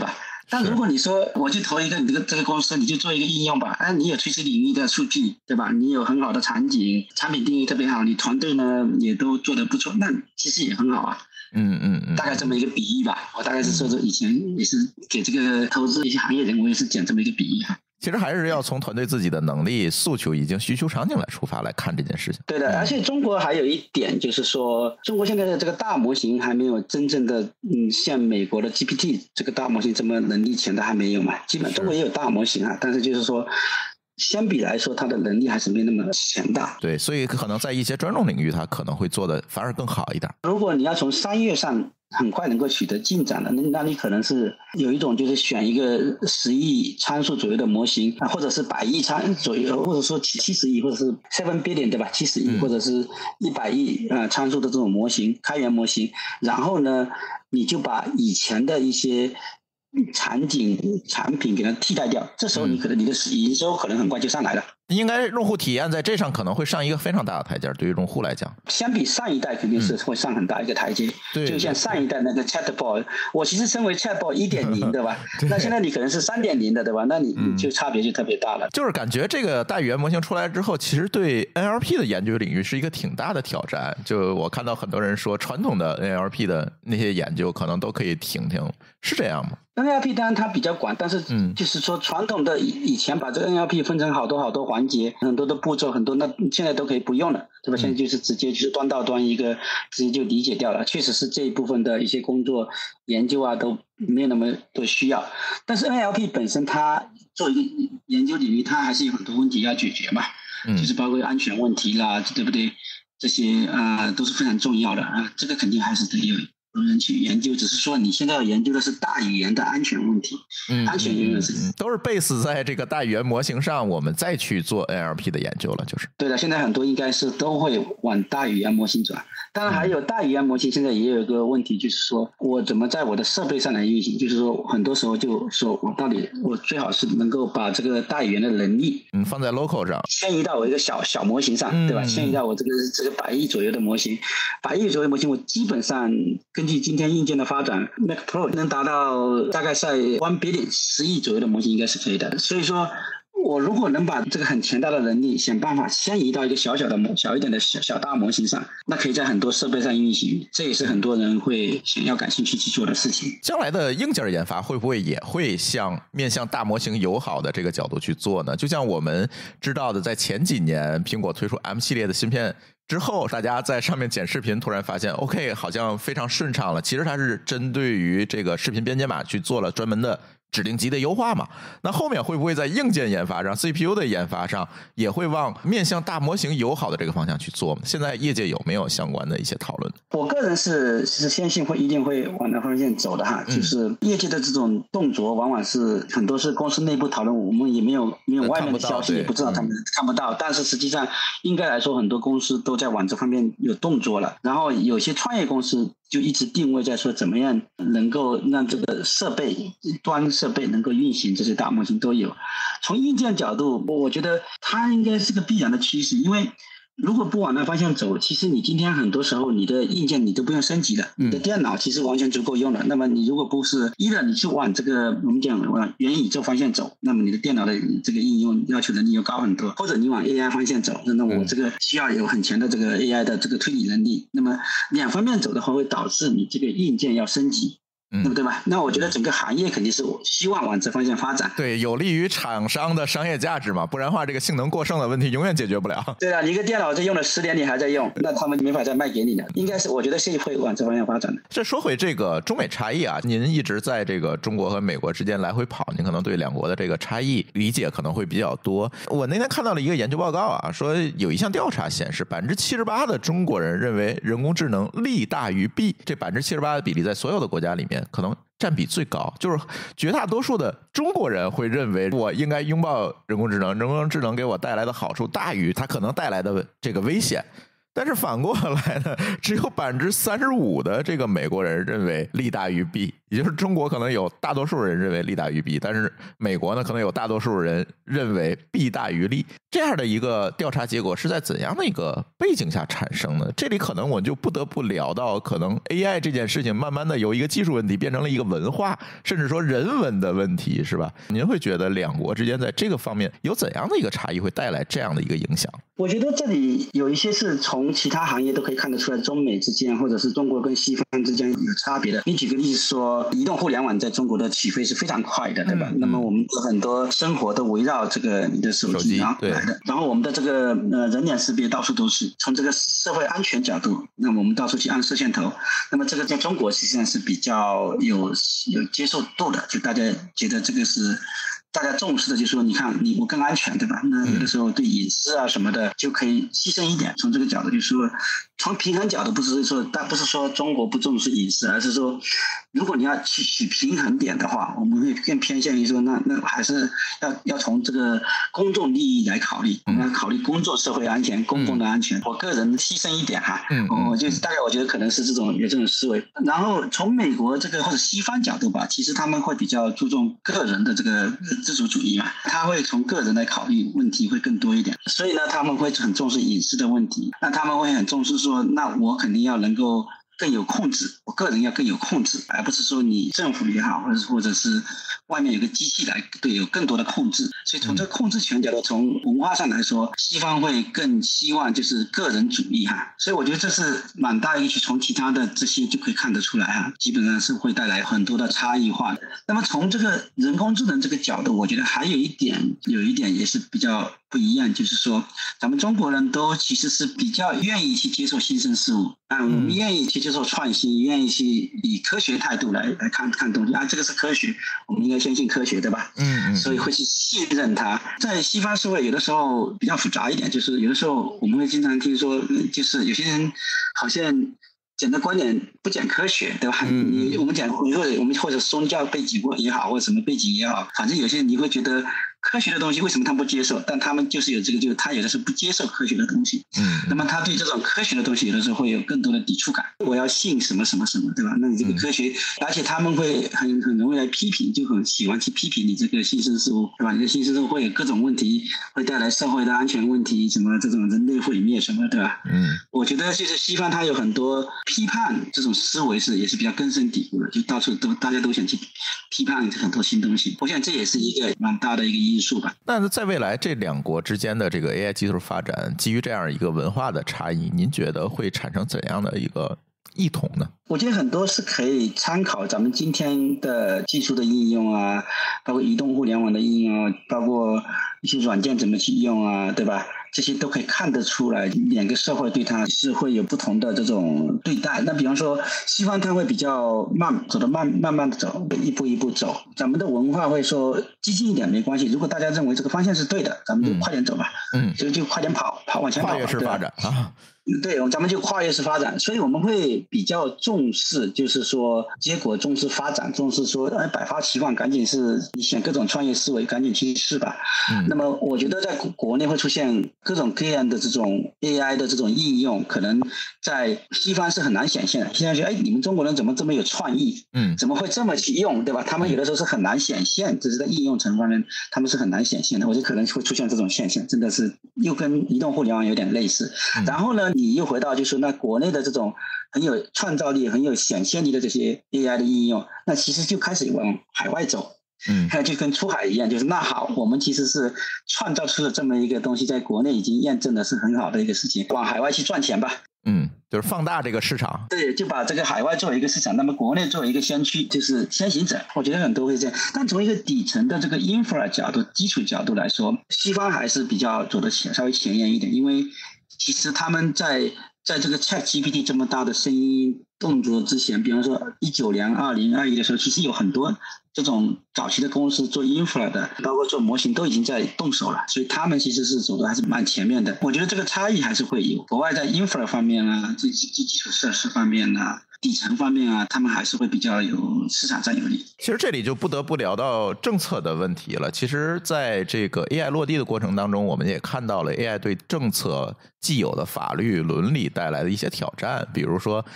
但如果你说我就投一个你这个公司，你就做一个应用吧，你有垂直领域的数据，对吧？你有很好的场景，产品定义特别好，你团队呢也都做得不错，那其实也很好啊。大概这么一个比喻吧。我大概是说以前也是给这个投资一些行业人，我也是讲这么一个比喻啊。 其实还是要从团队自己的能力、诉求以及需求场景来出发来看这件事情。 对的，而且中国还有一点就是说，中国现在的这个大模型还没有真正的像美国的 GPT 这个大模型这么能力强的还没有嘛。基本中国也有大模型啊，但是就是说相比来说它的能力还是没那么强大。 对，所以可能在一些专用领域它可能会做的反而更好一点。如果你要从商业上很快能够取得进展的，那你可能是有一种就是选一个10亿参数左右的模型或者是100亿左右，或者说70亿，或者是7 billion 对吧？70亿或者是100亿参数的这种模型，开源模型。然后呢，你就把以前的一些场景产品给它替代掉，这时候你可能你的营收可能很快就上来了。 应该用户体验在这上可能会上一个非常大的台阶，对于用户来讲， 相比上一代肯定是会上很大一个台阶。就像上一代那个 Chatbot， 我其实称为 Chatbot 1.0 对吧？那现在你可能是3.0的对吧？那你就差别就特别大了。 就是感觉这个大语言模型出来之后，其实对 NLP 的研究领域是一个挺大的挑战。就我看到很多人说，传统的 NLP 的那些研究可能都可以停，是这样吗 ？NLP 当然它比较广，但是就是说传统的以前把这个 NLP 分成好多环节，很多的步骤，很多那现在都可以不用了，对吧？现在就是直接就是端到端一个直接就理解掉了。确实是这一部分的一些工作研究啊都没有那么多需要。但是 NLP 本身它做一个研究领域，它还是有很多问题要解决嘛，就是包括安全问题啦，对不对？这些都是非常重要的这个肯定还是得有人去研究，只是说你现在要研究的是大语言的安全问题，安全原因都是 base 在这个大语言模型上，我们再去做 NLP 的研究了，就是对的。现在很多应该是都会往大语言模型转，当然还有大语言模型现在也有一个问题，就是说我怎么在我的设备上来运行，就是说很多时候就说我最好是能够把这个大语言的能力放在 local 上， 迁移到我一个小模型上，对吧？迁移到我这个100亿左右的模型，100亿左右的模型，我基本上根据今天硬件的发展 Mac Pro 能达到大概在1 billion 10亿左右的模型应该是可以的。所以说我如果能把这个很强大的能力想办法迁移到一个小一点的小大模型上，那可以在很多设备上运行，这也是很多人会想要感兴趣去做的事情。 将来的硬件研发会不会也会面向大模型友好的这个角度去做呢？就像我们知道的，在前几年苹果推出 M 系列的芯片之后，大家在上面剪视频突然发现 OK 好像非常顺畅了，其实它是针对于这个视频编解码去做了专门的指令集的优化嘛。那后面会不会在硬件研发上 CPU 的研发上也会往面向大模型友好的这个方向去做？现在业界有没有相关的一些讨论？ 我个人是相信一定会往那方向走的哈，就是业界的这种动作往往是很多是公司内部讨论，我们也没有外面的消息，也不知道他们看不到，但是实际上应该来说很多公司都在往这方面有动作了。然后有些创业公司就一直定位在说怎么样能够让这个设备能够运行这些大模型都有。从硬件角度，我觉得它应该是个必然的趋势，因为如果不往那方向走，其实你今天很多时候你的硬件你都不用升级了，你的电脑其实完全足够用了。那么你如果不是你去往这个我们讲往元宇宙方向走，那么你的电脑的这个应用要求能力又高很多，或者你往 AI 方向走，那我这个需要有很强的这个 AI 的这个推理能力。那么两方面走的话，会导致你这个硬件要升级。对吧？那我觉得整个行业肯定是希望往这方向发展， 对，有利于厂商的商业价值嘛，不然的话这个性能过剩的问题永远解决不了。 对啊，你一个电脑这用了10年你还在用，那他们没法再卖给你了。应该是我觉得是会往这方向发展的。 这说回这个中美差异啊，您一直在这个中国和美国之间来回跑，您可能对两国的这个差异理解可能会比较多。我那天看到了一个研究报告啊，说有一项调查显示78%的中国人认为人工智能利大于弊，这78%的比例在所有的国家里面可能占比最高，就是绝大多数的中国人会认为我应该拥抱人工智能，人工智能给我带来的好处大于它可能带来的这个危险。但是反过来呢，只有35%的这个美国人认为利大于弊， 也就是中国可能有大多数人认为利大于弊，但是美国呢可能有大多数人认为弊大于利。这样的一个调查结果是在怎样的一个背景下产生的？这里可能我就不得不聊到，可能 AI 这件事情慢慢的由一个技术问题变成了一个文化，甚至说人文的问题，是吧？您会觉得两国之间在这个方面有怎样的一个差异，会带来这样的一个影响？ 我觉得这里有一些是从其他行业都可以看得出来，中美之间或者是中国跟西方之间有差别的。你举个例子说，移动互联网在中国的起飞是非常快的，对吧？那么我们的很多生活都围绕这个你的手机来的，然后我们的这个人脸识别到处都是。从这个社会安全角度，那么我们到处去按摄像头，那么这个在中国实际上是比较有接受度的，就大家觉得这个是大家重视的，就是说你看我更安全，对吧？那有的时候对隐私啊什么的就可以牺牲一点。从这个角度就是说，从平衡角度不是说中国不重视隐私，而是说如果你要去取平衡点的话，我们会更偏向于说那还是要从这个公众利益来考虑，我们要考虑公众社会安全、公共的安全。我个人牺牲一点哈，我就大概我觉得可能是有这种思维。然后从美国这个或者西方角度吧，其实他们会比较注重个人的这个自主主义嘛，他会从个人来考虑问题会更多一点，所以呢他们会很重视隐私的问题，那他们会很重视说，那我肯定要能够更有控制，我个人要更有控制，而不是说你政府也好，或者是外面有个机器来对有更多的控制。所以从这个控制权角度，从文化上来说，西方会更希望就是个人主义哈。所以我觉得这是蛮大一个，从其他的这些就可以看得出来哈，基本上是会带来很多的差异化的。那么从这个人工智能这个角度，我觉得还有一点也是比较不一样，就是说咱们中国人都其实是比较愿意去接受新生事物啊，我们愿意去接受创新，愿意去以科学态度来看东西啊，这个是科学，我们应该相信科学，对吧？所以会去信任它。在西方社会有的时候比较复杂一点，就是有的时候我们会经常听说，就是有些人好像讲的观点不讲科学，对吧？我们或者宗教背景也好，或者什么背景也好，反正有些人你会觉得科学的东西为什么他不接受？但他们就是有这个，就是他有的是不接受科学的东西。那么他对这种科学的东西有的时候会有更多的抵触感。我要信什么什么什么，对吧？那你这个科学，而且他们会很容易来批评，就很喜欢去批评你这个新生事物，对吧？你的新生事物会有各种问题，会带来社会的安全问题，什么这种人类毁灭什么，对吧？我觉得就是西方它有很多批判这种思维也是比较根深蒂固的，就到处大家都想去批判很多新东西。我想这也是一个蛮大的一个因素吧。 那在未来这两国之间的这个 AI 技术发展，基于这样一个文化的差异，您觉得会产生怎样的一个异同呢？ 我觉得很多是可以参考咱们今天的技术的应用啊，包括移动互联网的应用啊，包括一些软件怎么去用啊，对吧？这些都可以看得出来，两个社会对它是会有不同的这种对待。那比方说，西方它会比较慢慢的走，一步一步走。咱们的文化会说激进一点没关系，如果大家认为这个方向是对的，咱们就快点走吧，就快点跑往前跑， 跨越式发展啊。 对，咱们就跨越式发展，所以我们会比较重视，就是说结果重视发展，重视说百花齐放，赶紧是你选各种创业思维，赶紧去试吧。那么我觉得在国内会出现各种各样的这种 AI 的这种应用，可能在西方是很难显现的。现在觉得你们中国人怎么这么有创意？怎么会这么去用，对吧？他们有的时候是很难显现，只是在应用层方面他们是很难显现的。我觉得可能会出现这种现象，真的是又跟移动互联网有点类似。然后呢，你又回到就是那国内的这种很有创造力、很有显现力的这些 AI 的应用，那其实就开始往海外走。就跟出海一样，就是那好，我们其实是创造出了这么一个东西，在国内已经验证的是很好的一个事情，往海外去赚钱吧。 就是放大这个市场。 对，就把这个海外作为一个市场，那么国内作为一个先驱，就是先行者。我觉得很多会这样，但从一个底层的这个 infra 角度、基础角度来说，西方还是比较走得稍微前沿一点，因为其实他们在这个 ChatGPT 这么大的声音动作之前，比方说19年、2021的时候，其实有很多这种早期的公司做 infra 的，包括做模型都已经在动手了，所以他们其实是走的还是蛮前面的。我觉得这个差异还是会有，国外在 infra 方面啊，基础设施方面啊，底层方面啊，他们还是会比较有市场占有力。 其实这里就不得不聊到政策的问题了。其实在这个 AI 落地的过程当中，我们也看到了 AI 对政策既有的法律伦理带来的一些挑战，比如说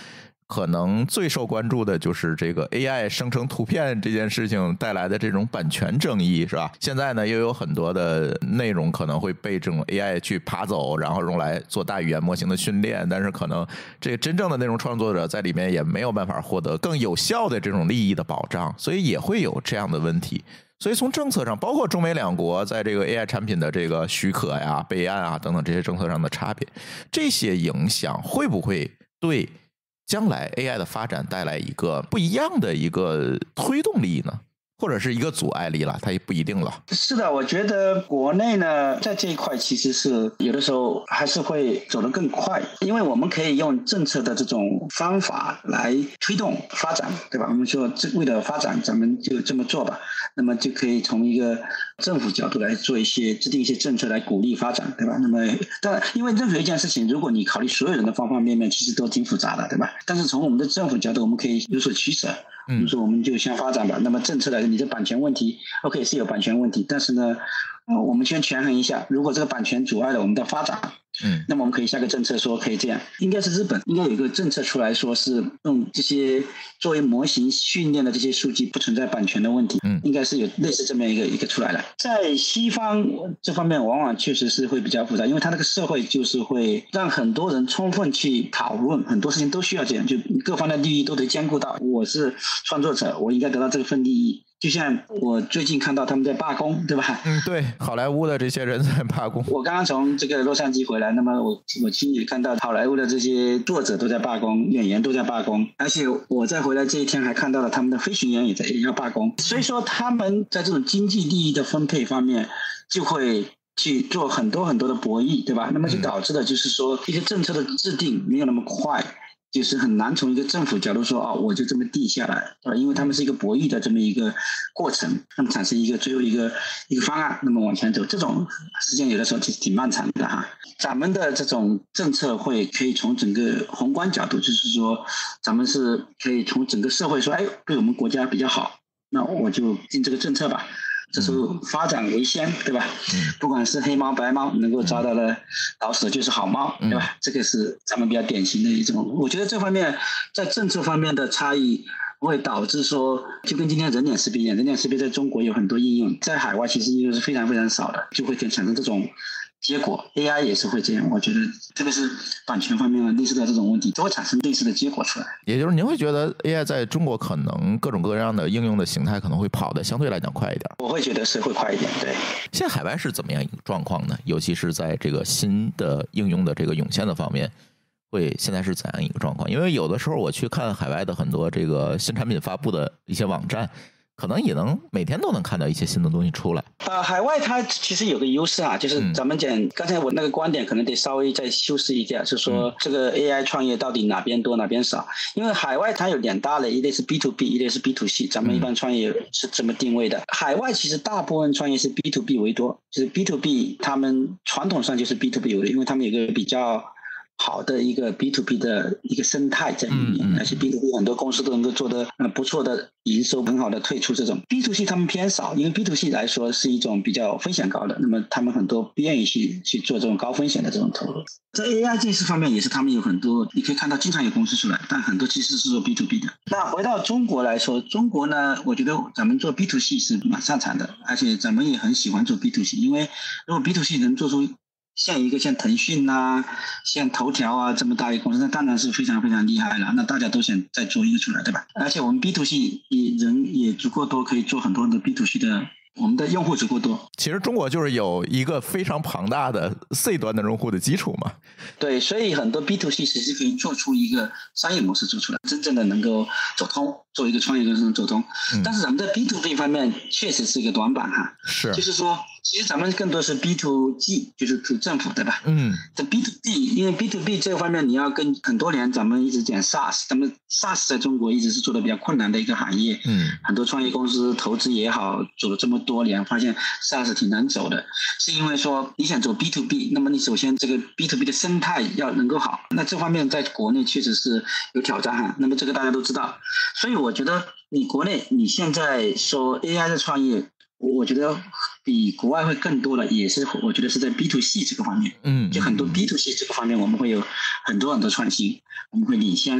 可能最受关注的就是这个 AI 生成图片这件事情带来的这种版权争议，是吧？现在呢，又有很多的内容可能会被这种 AI 去爬走，然后用来做大语言模型的训练，但是可能这个真正的内容创作者在里面也没有办法获得更有效的这种利益的保障，所以也会有这样的问题。所以从政策上，包括中美两国在这个 AI 产品的这个许可呀、备案啊等等这些政策上的差别，这些影响会不会对将来 AI 的发展带来一个不一样的一个推动力呢？或者是一个阻碍力了，它也不一定了。 是的，我觉得国内呢，在这一块其实是有的时候还是会走得更快，因为我们可以用政策的这种方法来推动发展，对吧？我们说为了发展，咱们就这么做吧。那么就可以从一个政府角度来做制定一些政策来鼓励发展，对吧？那么当然，因为任何一件事情，如果你考虑所有人的方方面面，其实都挺复杂的，对吧？但是从我们的政府角度，我们可以有所取舍。比如说我们就先发展吧，那么政策来，你的版权问题 OK 是有版权问题，但是呢我们先权衡一下，如果这个版权阻碍了我们的发展，那么我们可以下个政策说可以这样。应该是日本应该有一个政策出来说是用这些作为模型训练的这些数据不存在版权的问题，应该是有类似这么一个出来了。在西方这方面往往确实是会比较复杂，因为它那个社会就是会让很多人充分去讨论，很多事情都需要这样，就各方的利益都得兼顾到。我是创作者，我应该得到这份利益。就像我最近看到他们在罢工，对吧？ 对，好莱坞的这些人在罢工。 我刚刚从这个洛杉矶回来，那么我亲眼看到好莱坞的这些作者都在罢工，演员都在罢工，而且我在回来这一天还看到了他们的飞行员也要罢工。所以说他们在这种经济利益的分配方面就会去做很多很多的博弈，对吧？那么就导致的就是说一些政策的制定没有那么快，就是很难从一个政府角度说我就这么定下来，因为他们是一个博弈的这么一个过程，那么产生最后一个方案，那么往前走，这种时间有的时候其实挺漫长的哈。咱们的这种政策可以从整个宏观角度，就是说咱们是可以从整个社会说，对我们国家比较好，那我就定这个政策吧。这时候发展为先，对吧？不管是黑猫白猫，能够抓到了老鼠就是好猫，对吧？这个是咱们比较典型的一种。我觉得这方面在政策方面的差异会导致说，就跟今天人脸识别一样，人脸识别在中国有很多应用，在海外其实应用是非常非常少的，就会产生这种结果。 AI 也是会这样，我觉得特别是版权方面类似的这种问题都会产生类似的结果出来。 也就是您会觉得 AI 在中国可能各种各样的应用的形态可能会跑得相对来讲快一点？ 我会觉得是会快一点，对。 现在海外是怎么样一个状况呢？尤其是在这个新的应用的这个涌现的方面，现在是怎样一个状况？因为有的时候我去看海外的很多这个新产品发布的一些网站，可能也能每天都能看到一些新的东西出来。 海外它其实有个优势就是咱们讲刚才我那个观点可能得稍微再修饰一下，就是说这个 AI 创业到底哪边多哪边少？因为海外它有两大类，一类是 B2B， 一类是 B2C， 咱们一般创业是这么定位的。海外其实大部分创业是 B2B 为多，就是 B2B 他们传统上就是 B2B 为多，因为他们有个比较好的一个 B2B 的一个生态在里面，而且 B2B 很多公司都能够做得不错的营收，很好的退出这种。B2C 他们偏少，因为 B2C 来说是一种比较风险高的，那么他们很多不愿意去做这种高风险的这种投入。在 AI 这方面也是他们有很多，你可以看到经常有公司出来，但很多其实是做 B2B 的。那回到中国来说，中国呢，我觉得咱们做 B2C 是蛮擅长的，而且咱们也很喜欢做 B2C， 因为如果 B2C 能做出像腾讯像头条这么大一个公司，那当然是非常非常厉害了，那大家都想再做一个出来，对吧？而且我们 B2C 人也足够多，可以做很多的 B2C 的，我们的用户足够多。 其实中国就是有一个非常庞大的 C 端的用户的基础嘛。 对，所以很多 B2C 其实可以做出一个商业模式做出来，真正的能够走通，做一个创业公司走通。但是咱们在 B2B 方面确实是一个短板是， 就是说其实咱们更多是 B2G， 就是 to 政府，对吧？这 B2B， 因为 B2B 这个方面你要跟很多年咱们一直讲 SaaS， 咱们 SaaS 在中国一直是做的比较困难的一个行业。很多创业公司投资也好，走了这么多年，发现 SaaS 挺难走的，是因为说你想走 B2B， 那么你首先这个 B2B 的生态要能够好，那这方面在国内确实是有挑战那么这个大家都知道，所以我觉得你国内你现在说 AI 的创业，我觉得比国外会更多的，也是我觉得是在 B2C 这个方面。就很多 B2C 这个方面我们会有很多很多创新，我们会领先。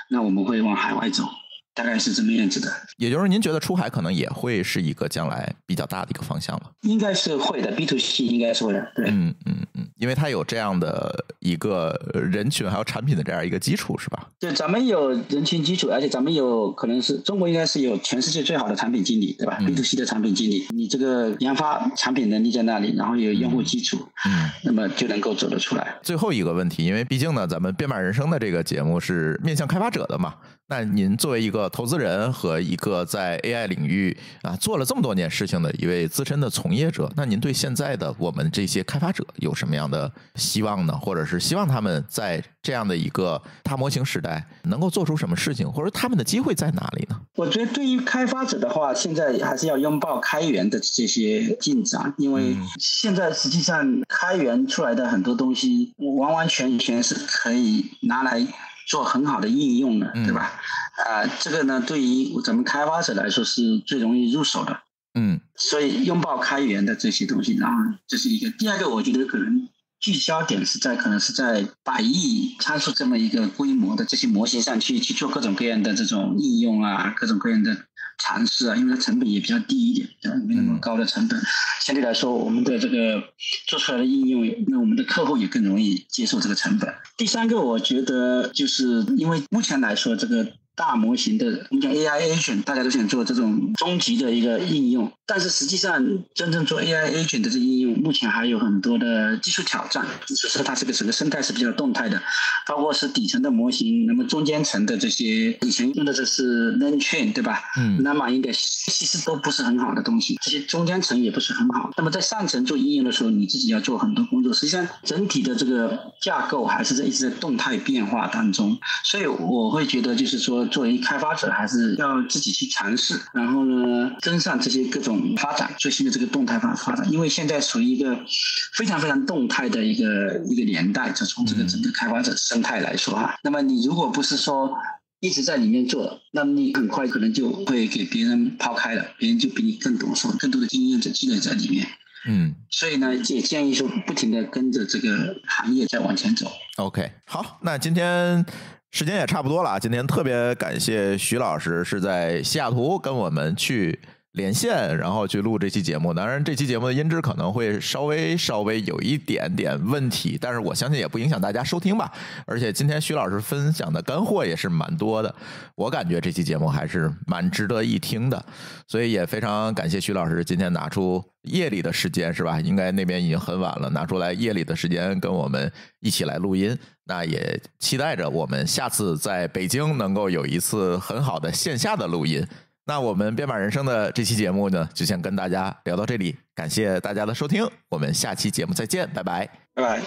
那我们会往海外走。大概是这么样子的。 也就是您觉得出海可能也会是一个将来比较大的一个方向了？ 应该是会的 ，B2C 应该是会的，对。 因为它有这样的一个人群还有产品的这样一个基础，是吧？ 对，咱们有人群基础，而且咱们有可能是中国应该是有全世界最好的产品经理，对吧？B2C 的产品经理，你这个研发产品能力在那里，然后有用户基础，那么就能够走得出来。 最后一个问题，因为毕竟呢，咱们编码人生的这个节目是面向开发者的嘛，那您作为一个投资人和一个在 AI 领域做了这么多年事情的一位资深的从业者，那您对现在的我们这些开发者有什么样的希望呢？或者是希望他们在这样的一个大模型时代能够做出什么事情，或者他们的机会在哪里呢？ 我觉得对于开发者的话，现在还是要拥抱开源的这些进展，因为现在实际上开源出来的很多东西完完全全是可以拿来做很好的应用的，对吧？这个呢，对于咱们开发者来说是最容易入手的。所以拥抱开源的这些东西，然后这是一个。第二个，我觉得可能聚焦点可能是在100亿参数这么一个规模的这些模型上去做各种各样的这种应用啊，各种各样的尝试啊，因为它成本也比较低一点，对吧？没那么高的成本，相对来说，我们的这个做出来的应用，那我们的客户也更容易接受这个成本。第三个，我觉得就是因为目前来说，这个大模型的我们讲 AI agent， 大家都想做这种终极的一个应用，但是实际上真正做 AI agent 的这个应用，目前还有很多的技术挑战。就是说它这个整个生态是比较动态的，包括是底层的模型，那么中间层的这些以前用的这是 LangChain， 对吧？那么应该其实都不是很好的东西，这些中间层也不是很好。那么在上层做应用的时候，你自己要做很多工作，实际上整体的这个架构还是一直在动态变化当中，所以我会觉得就是说，作为开发者还是要自己去尝试，然后呢跟上这些各种发展，最新的这个动态发展，因为现在处于一个非常非常动态的一个年代，就从这个整个开发者生态来说那么你如果不是说一直在里面做，那么你很快可能就会给别人抛开了，别人就比你更懂，说更多的经验积累在里面。所以呢，也建议说不停的跟着这个行业在往前走。 OK， 好，那今天时间也差不多了，今天特别感谢徐老师是在西雅图跟我们去连线，然后去录这期节目。当然这期节目的音质可能会稍微有一点点问题，但是我相信也不影响大家收听吧。而且今天徐老师分享的干货也是蛮多的，我感觉这期节目还是蛮值得一听的，所以也非常感谢徐老师今天拿出夜里的时间，是吧？应该那边已经很晚了，拿出来夜里的时间跟我们一起来录音。那也期待着我们下次在北京能够有一次很好的线下的录音。那我们编码人生的这期节目呢，就先跟大家聊到这里，感谢大家的收听，我们下期节目再见，拜拜， 拜拜。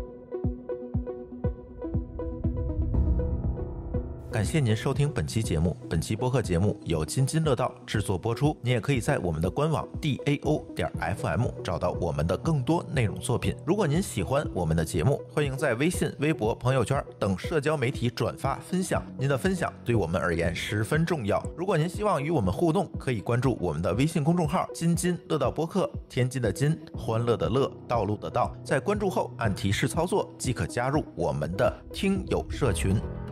感谢您收听本期节目，本期播客节目由津津乐道制作播出。你也可以在我们的官网 DAO.FM 找到我们的更多内容作品。如果您喜欢我们的节目，欢迎在微信、微博、朋友圈等社交媒体转发分享，您的分享对我们而言十分重要。如果您希望与我们互动，可以关注我们的微信公众号津津乐道播客，天津的津，欢乐的乐，道路的道。在关注后按提示操作即可加入我们的听友社群。